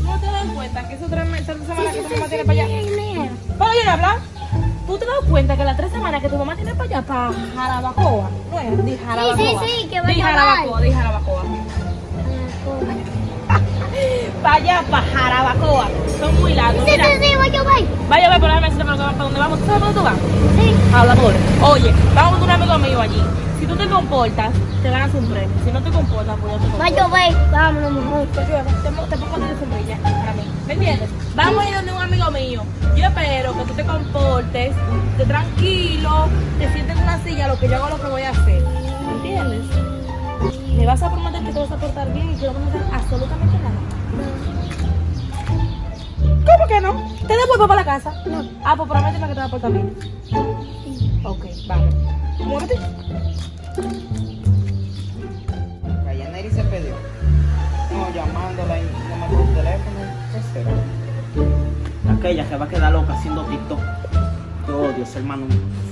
¿No te das cuenta que esos 3 meses, 3 semanas que tu mamá tiene para allá? ¿Para bien hablar? ¿Tú te das cuenta que las 3 semanas que tu mamá tiene para allá, para Jarabacoa? No es, di Jarabacoa. Sí, que va di a Jarabacoa, di Jarabacoa. Para allá, para Jarabacoa. Son muy largos. Sí, va a llover. Vaya a ver, pero déjame decirte para dónde vamos. ¿Tú sabes para dónde tú vas? Sí. Hablador. Oye, vamos con un amigo mío allí. Si tú te comportas, te ganas un premio. Si no te comportas, pues yo te Va a comporto. llover. Vámonos, mejor. Te pongo de sombrilla para mí. ¿Me entiendes? Vamos a ir donde un amigo mío. Yo espero que tú te comportes, te tranquilo, te sientes en una silla, lo que yo hago lo que voy a hacer. ¿Me entiendes? Me vas a prometer que te vas a portar bien y que no vas a hacer absolutamente nada. ¿Cómo que no? ¿Te devuelvo para la casa? No. Ah, pues prométeme que te vas a portar bien. Ok, vale. Muévete. Neri se perdió. No, llamándola y no me coge el teléfono. ¿Qué será? Aquella que va a quedar loca haciendo TikTok. Yo odio ese hermano.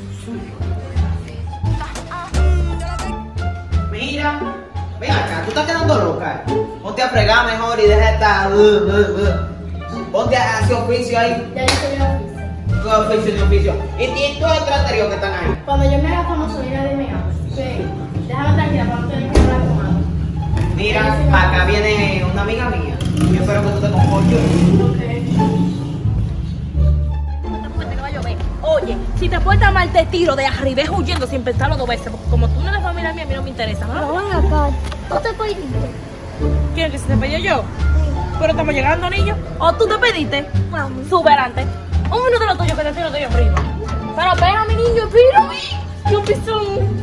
Mira, ven acá, tú estás quedando loca. Ponte a fregar mejor y deja de estar. Ponte a hacer oficio ahí. Ya hice yo oficio. ¿Qué oficio ni oficio? Y todos los anteriores que están ahí. Cuando yo me haga famoso, mira, dime algo. Sí. Déjame tranquila para no tener que hablar con algo. Mira, para acá viene una amiga mía. Yo espero que tú te comportes. No te preocupes, que va a llover. Oye, si te portas mal, te tiro de arriba huyendo sin pensarlo 2 veces. Porque como tú no eres familia mía, a mí no me interesa. ¿No? Pero ven acá. ¿Tú te pediste? ¿Quieren que se te pedí yo? Pero estamos llegando, niños. ¿O tú te pediste? Vamos. Superante. Un minuto lo tuyo, que te tiro tuyo primo. Pero espera, mi niño, espérame. Yo pisón.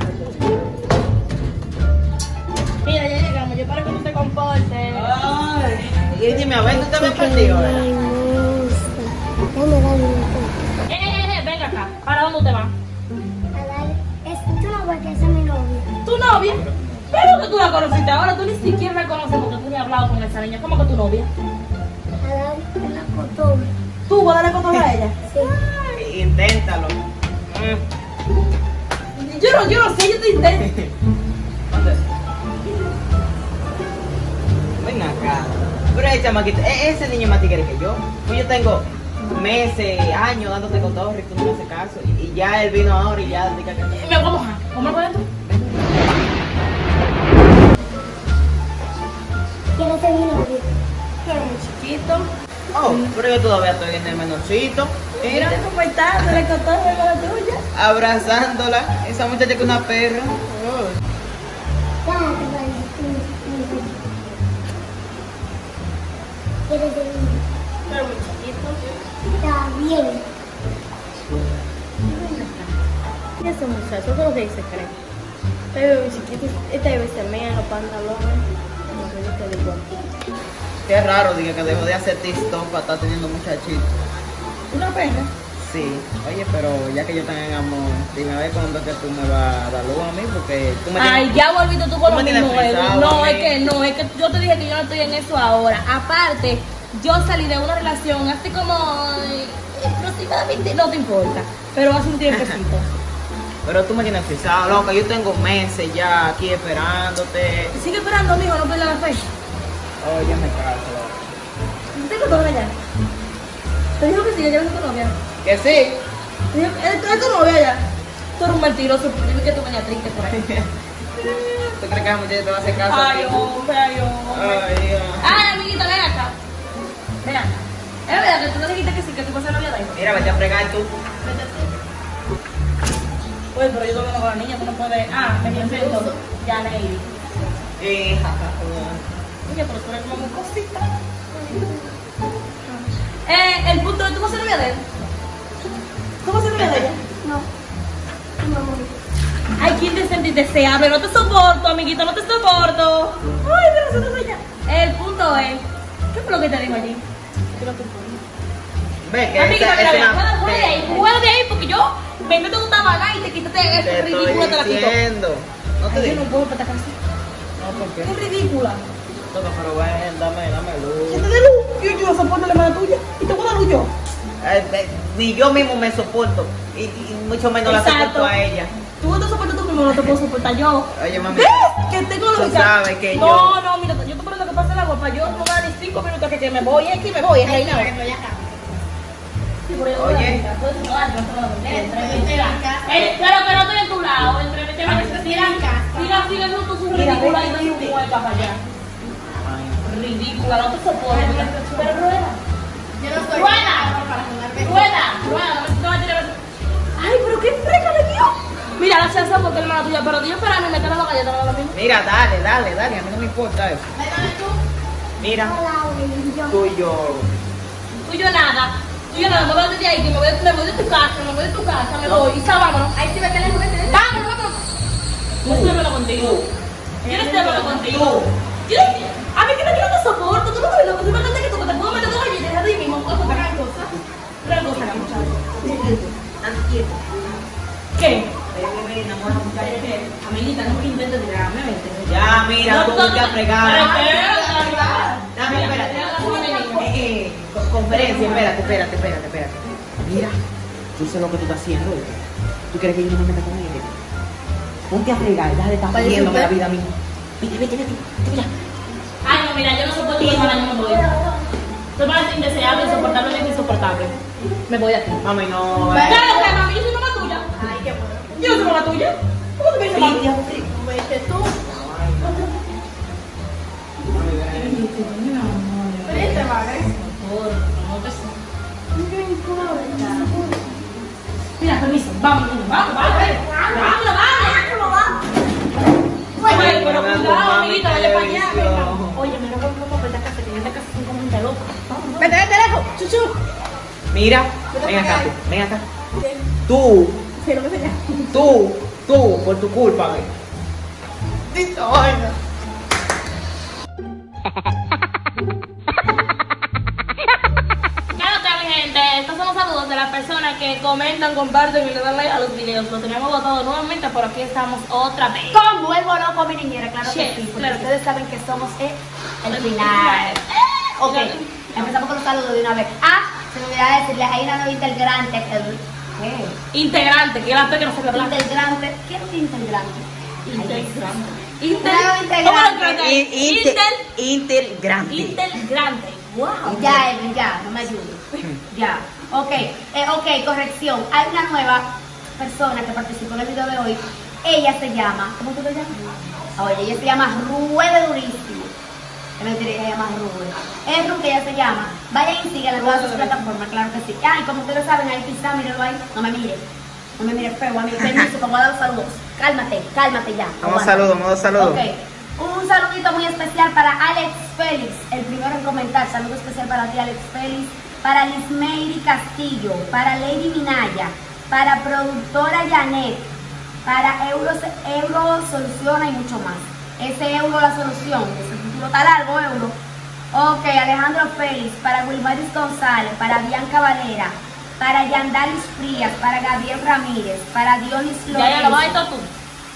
Mira, ya llegamos. Yo espero que tú te comportes. Ay, y dime, a ver, tú te ves perdido, ¿verdad? Venga acá. ¿Para dónde te vas? Tú no ves que esa es mi novia. ¿Tu novia? Pero que tú la conociste ahora. Tú ni siquiera la conoces porque tú ni has hablado con esa niña. ¿Cómo que tu novia? A dar en la costumbre. ¿Tú vas a darle fotos a ella? Sí. Ay, inténtalo. Yo no sé, yo te intento. Ven acá. Pero ese chamaquito, ese niño es más tigre que yo. Pues yo tengo meses, años dándote cotorre y tú no me haces caso. Y ya él vino ahora y ya diga que no. Me voy a mojar. ¿Cómo lo tú? ¿Quién es mi novio? Pero muy chiquito. Oh, pero yo todavía estoy en el menorcito. Mira, Mira cómo está, se le cotorre con la tuya. abrazándola. Esa muchacha que es una perra. Oh. ¿Quieres ser mi novio? Pero muy chiquito. Está bien. ¿Y ese muchacho? ¿Qué es lo que dice, cree? Pero muy chiquito. Este debe ser mía en los pantalones. No sé, yo te digo. Qué raro, diga que dejó de hacer TikTok para estar teniendo muchachitos. ¿Una perra? Sí, oye, pero ya que yo tengo en amor, dime a ver cuándo es que tú me vas a dar luz a mí, porque tú me Ay, ya volviste tú con tú lo me mismo, tienes Edwin. frisado No, a es mí. que no, es que yo te dije que yo no estoy en eso ahora. Aparte, yo salí de una relación hace como aproximadamente, no te importa, pero hace un tiempecito. Pero tú me tienes frisado, loca, yo tengo meses ya aquí esperándote. Sigue esperando, mijo, no pierdas la fe. Oye, me caso, loca. ¿Tengo tu novia ya? Te dijo que sí, ya es tu novia. Que sí. Te dijo, ¿es tu novia ya? Tú eres un mentiroso, dime que tú venías triste por ahí. ¿Tú crees que la muchacha te va a hacer caso? a Ay, ti? hombre, ay, hombre. Ay, Dios. Ay, amiguita, ven acá. Ven acá. Es verdad que tú no dijiste que sí, que tú vas a ser novia de él. Mira, vete a fregar tú. Oye, pero yo estoy hablando con la niña, tú no puedes. Ah, me presento. Ya, Lady. Hija. Oye, pero tú eres como muy cosita. El punto de tú vas a ser novia de él. ¿Tú vas a ser novia de ella? No. No, no. Ay, ¿quién te sentís deseable? No te soporto, amiguito, no te soporto. Ay, pero eso no soy ya. El punto es, ¿qué fue lo que te dijo allí? ¿Qué lo que fue? Ve que Amiguito, esta mira, es mira, una... juega de ahí, juega de ahí, porque yo me meto en un tabana y te quítate Te ese ridículo, te la estoy quito. diciendo. No te Ay, yo digo. no puedo para esta casa. No, ¿por qué? Es ridícula. Toca, pero ven, dame luz. ¿Qué te dé luz? Yo soporto la mano tuya y te voy a dar luz yo. Ni yo mismo me soporto. Y mucho menos la Exacto. soporto a ella. Tú no te soportas tú mismo, no te puedo soportar yo. Oye, mami. ¿Ves? Que tengo Tú sabes que no, no, mira, yo estoy poniendo que pase el agua para yo no dar ni 5 minutos que me voy, es que me voy, es reina. Oye. Pero que no estoy en tu lado, siga tú su ridícula y tu mueca para allá. Ridícula, no te soporto. Pero rueda. Yo no soy. Rueda. Ay, pero qué freca le dio. Mira, la chance porque hermana tuya, pero Dios para mí me quedan las galletas, no lo mismo. Mira, dale, a mí no me importa eso. Mira, tú y yo. Tú y yo nada, me voy desde ahí, que me voy de tu casa, me voy, y vámonos. Ahí sí me quedé con ese. Vámonos. Yo estoy hablando contigo. Yo no estoy hablando contigo. A mí que no te soporto, tú no sabes lo que tú me que tú te puedo meter dos galletas de ahí mismo. Gran cosa, muchacho. ¿Qué? Amiguita, no me inventes de nada, Ya, mira, tú te has fregado. Dame, espérate. Conferencia, espérate. Mira, yo sé lo que tú estás haciendo. ¿Tú crees que yo no me meta con ella? Ponte a fregar, deja de estar jodiéndome la vida a mí. Vete, mira. Ay, no, mira, yo no soporto que para yo me voy. Soy más indeseable, insoportable. Me voy de aquí. Mami, no. Claro que mami, yo soy mamá tuya. Ay, qué bueno. Yo soy mamá tuya. ¿Cómo te me dices mamá? Vete tú. Vete, madre. Mira, permiso, vamos. Oye, pero cuidado, amiguita, vaya para allá. Oye, mira, vamos a ver la casa, que en esta casa son como gente loca. Vete, lejos. Chuchu. Mira, ven acá. Tú, por tu culpa, ve. Esta vaina. Claro que mi gente, estos son los saludos de las personas que comentan, comparten y le dan like a los videos. Lo teníamos votado nuevamente, pero aquí estamos otra vez. Con vuelvo loco, mi niñera, claro que Sí, sí. Porque claro que ustedes saben que somos el final. Ok, empezamos con los saludos de una vez. Se me olvidaba decirles, hay una nueva integrante. ¿Qué? Integrante, que la P que no se ve hablar. Integrante. ¿Qué es integrante? Integrante. Wow. Ya, Edwin, ya, no me ayudes. Ya. Ok, corrección. Hay una nueva persona que participó en el video de hoy. Ella se llama, ¿cómo tú te llamas? Oye, ella se llama Rue de Durísimo. Que me diré, ella se llama Rue. Es Rue que ella se llama. Vayan y síganla en todas sus plataformas, claro que sí. Y como ustedes saben, ahí está, mírenlo ahí. No me mires feo, amigo. Permiso, como voy a dar los saludos. Cálmate ya. Modo saludo. Ok. Un saludito muy especial para Alex Félix, el primero en comentar. Saludo especial para ti, Alex Félix. Para Lismeiri Castillo. Para Lady Minaya. Para productora Janet. Para Euro Soluciona y mucho más. Ese Euro la solución. Ese título está largo, Euro. Ok, Alejandro Félix. Para Wilmaris González. Para Bianca Valera. Para Yandalis Frías. Para Gabriel Ramírez. Para Dionis Lorenzo. Ya lo vas a ir tú.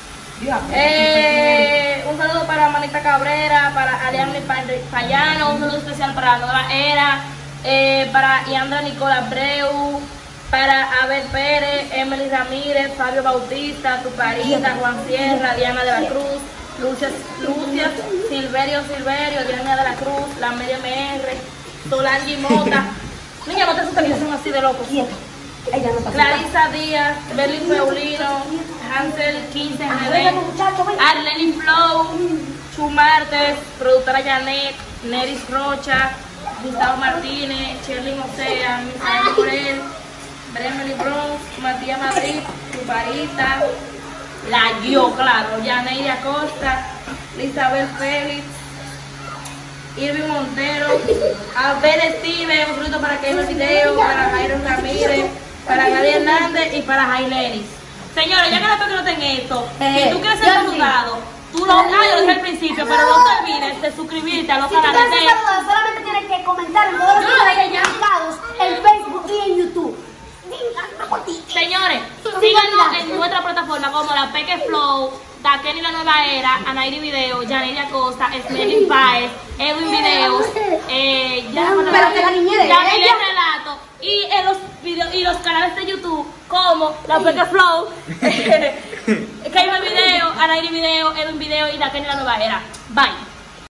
Un saludo para Manita Cabrera, para Ariane Payano, un saludo especial para la nueva era, para Yandra Nicola Abreu, para Abel Pérez, Emily Ramírez, Fabio Bautista, Tuparita, Juan Sierra, Diana de la Cruz, Lucia Silverio, Diana de la Cruz, la Media MR, Solange Mota. Niña, no te asustes, que son así de locos. Clarisa Díaz, Berlin Paulino, Hansel 15 Arlene Flow, Chu Martes, productora Janet, Neris Rocha, Gustavo Martínez, Shirley Mosea, Misael Morel, Bremely Bronx, Matías Madrid, Tuparita, la yo, claro, Yaneiri Acosta, Isabel Félix, Irving Montero, Abel Steven, un saludo para que vean el video, para Jairo Ramírez, para Gaby Hernández y para Jaileris. Señores, ya que después que no tengan esto, si tú quieres ser saludado, tú lo hagas, yo lo dije al principio, pero no te olvides de suscribirte a los canales de... solamente tienes que comentar en todos los videos en Facebook y en YouTube. Señores, síganos en nuestra plataforma como la Peque Flow, Daqueni La Nueva Era, Anairi Video, Yaneli Acosta, Smelling Paez, Edwin Videos, Pero que la niñera Yaneli Relato y en los videos y los canales de YouTube como la Peque Flow, que hay un video, Anairi video, era un video y la Kenny la nueva era. Bye.